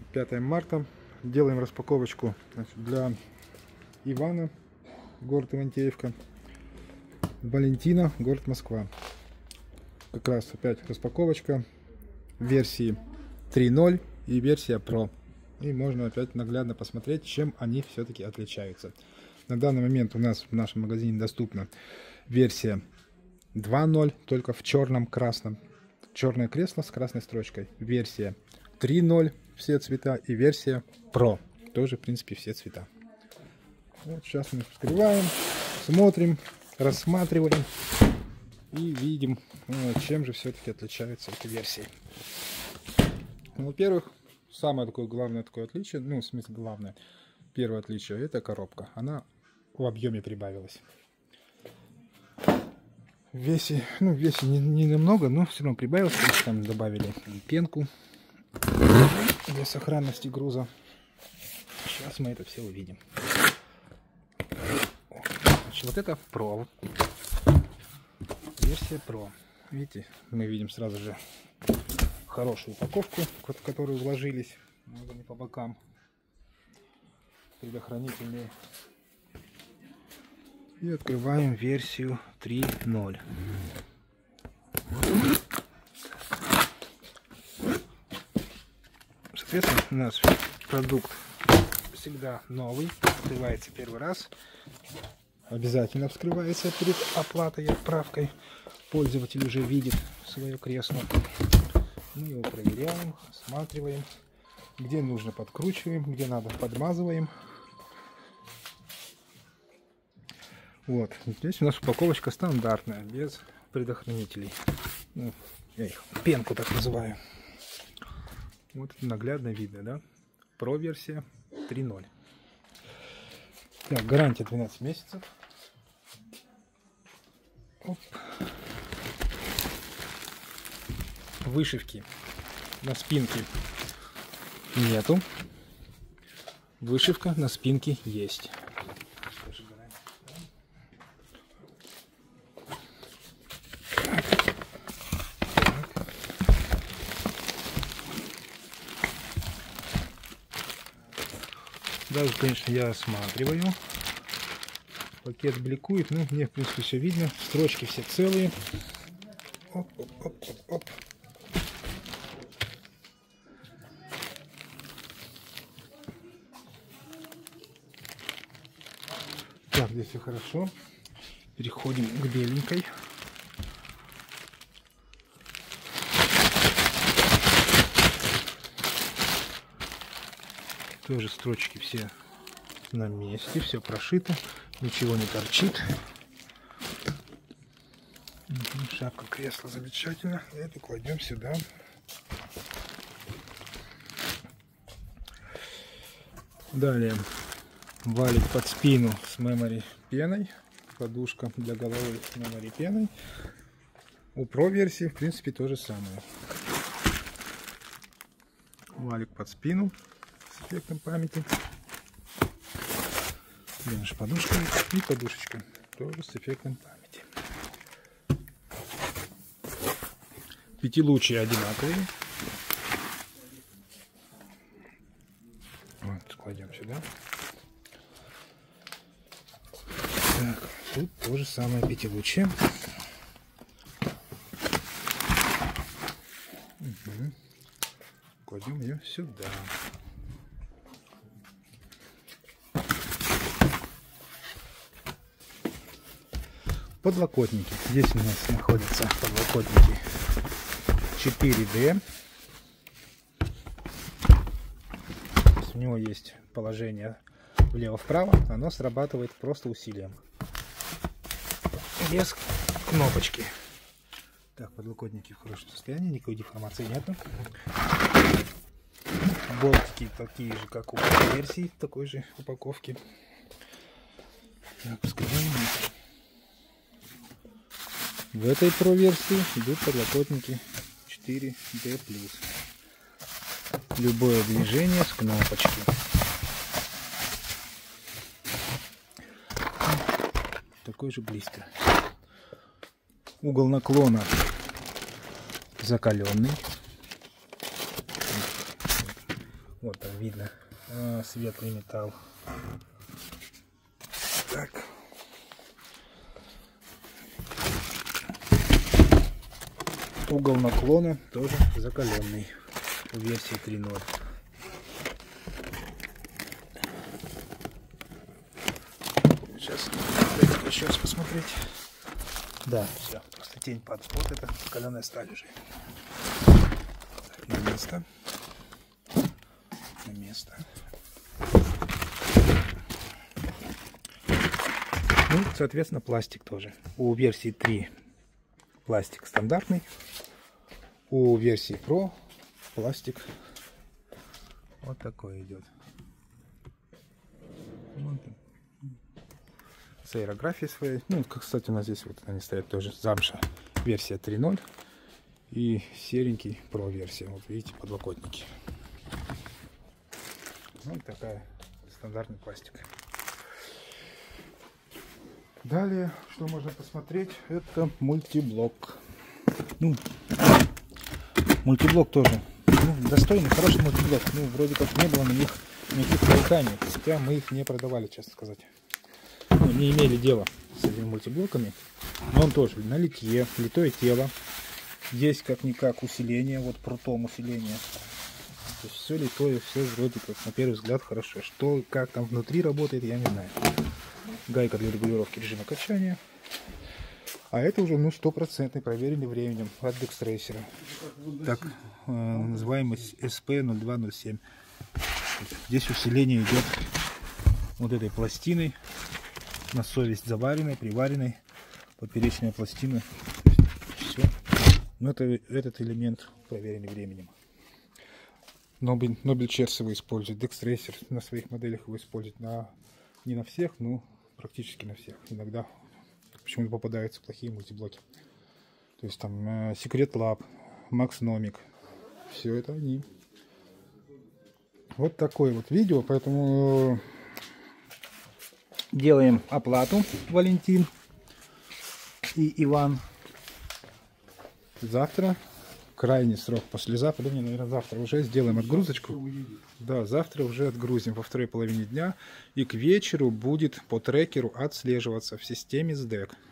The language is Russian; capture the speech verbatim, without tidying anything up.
пятое марта. Делаем распаковочку, значит, для Ивана, город Ивантеевка, Валентина, город Москва. Как раз опять распаковочка версии три ноль и версия Pro. И можно опять наглядно посмотреть, чем они все-таки отличаются. На данный момент у нас в нашем магазине доступна версия два ноль, только в черном красном. Черное кресло с красной строчкой. Версия три ноль, все цвета, и версия Pro, тоже в принципе все цвета. Вот сейчас мы вскрываем, смотрим, рассматриваем и видим, чем же все-таки отличаются эти версии. Ну, во-первых, самое такое главное такое отличие, ну в смысле главное, первое отличие — это коробка. Она в объеме прибавилась. В весе, ну в весе не, не намного, но все равно прибавилось, потому что там добавили пенку для сохранности груза. Сейчас мы это все увидим. Значит, вот это Pro. Версия Pro. Видите, мы видим сразу же хорошую упаковку, в которую вложились. Вот они по бокам. Предохранительные. И открываем версию три ноль. Соответственно, у нас продукт всегда новый, открывается первый раз. Обязательно вскрывается перед оплатой и отправкой. Пользователь уже видит свое кресло. Мы его проверяем, осматриваем. Где нужно, подкручиваем, где надо, подмазываем. Вот, здесь у нас упаковочка стандартная, без предохранителей. Ну, я их пенку так называю. Вот это наглядно видно, да? Pro версия три ноль. Так, гарантия двенадцать месяцев. Оп. Вышивки на спинке нету. Вышивка на спинке есть. Даже, конечно, я осматриваю. Пакет бликует, но мне, в принципе, все видно. Строчки все целые. Оп, оп, оп, оп, оп. Так, здесь все хорошо. Переходим к беленькой. Тоже строчки все на месте, все прошито, ничего не торчит. Шапка кресла замечательно. Эту кладем сюда. Далее валик под спину с мемори пеной. Подушка для головы с мемори пеной. У Pro версии в принципе то же самое. Валик под спину с эффектом памяти. Наша подушка и подушечка тоже с эффектом памяти. Пятилучия одинаковые. Вот, складем сюда. Так, тут то же самое пятилучие. Угу. Кладем ее сюда. Подлокотники. Здесь у нас находятся подлокотники четыре дэ. У него есть положение влево-вправо. Оно срабатывает просто усилием. Без кнопочки. Так, подлокотники в хорошем состоянии. Никакой деформации нету. Болтики такие же, как у версии, такой же упаковки. Так, вскрываем. В этой Pro версии идут подлокотники четыре дэ плюс. Любое движение с кнопочки. Такой же блистер. Угол наклона закаленный. Вот там видно. А, светлый металл. Так. Угол наклона тоже закаленный у версии три ноль. Сейчас дайте еще раз посмотреть. Да, все, просто тень падает. Вот это каленая сталь уже. Так, на место. На место. Ну, соответственно, пластик тоже. У версии три пластик стандартный. У версии Pro пластик вот такой идет. Вот. С аэрографией своей. Ну, как, кстати, у нас здесь вот они стоят тоже. Замша версия три ноль и серенький Pro версия. Вот видите, подлокотники. Вот такая стандартный пластик. Далее, что можно посмотреть, это мультиблок. Ну, мультиблок тоже ну, достойный, хороший мультиблок. Ну, вроде как не было на них никаких нареканий. Хотя мы их не продавали, честно сказать. Ну, не имели дела с этими мультиблоками. Но он тоже на литье, литое тело. Есть как-никак усиление, вот прутом усиление. То есть все литое, все вроде как на первый взгляд хорошо. Что, как там внутри работает, я не знаю. Гайка для регулировки режима качания. А это уже ну стопроцентный, проверенный временем от Dextracer. Так, э, называемый эс пи ноль два ноль семь. Здесь усиление идет вот этой пластиной. На совесть заваренной, приваренной. Поперечная пластина. Все. Но это, этот элемент проверенный временем. Нобель, Нобель Черс его использует. Dextracer на своих моделях его использует. На, не на всех, но практически на всех. Иногда почему-то попадаются плохие мультиблоки. То есть там э, Secret Lab, Maxnomic. Все это они. Вот такое вот видео. Поэтому делаем оплату, Валентин и Иван. Завтра, крайний срок, послезавтра, да, не, наверное, завтра уже сделаем отгрузочку. Да, завтра уже отгрузим во второй половине дня. И к вечеру будет по трекеру отслеживаться в системе эс ди и си.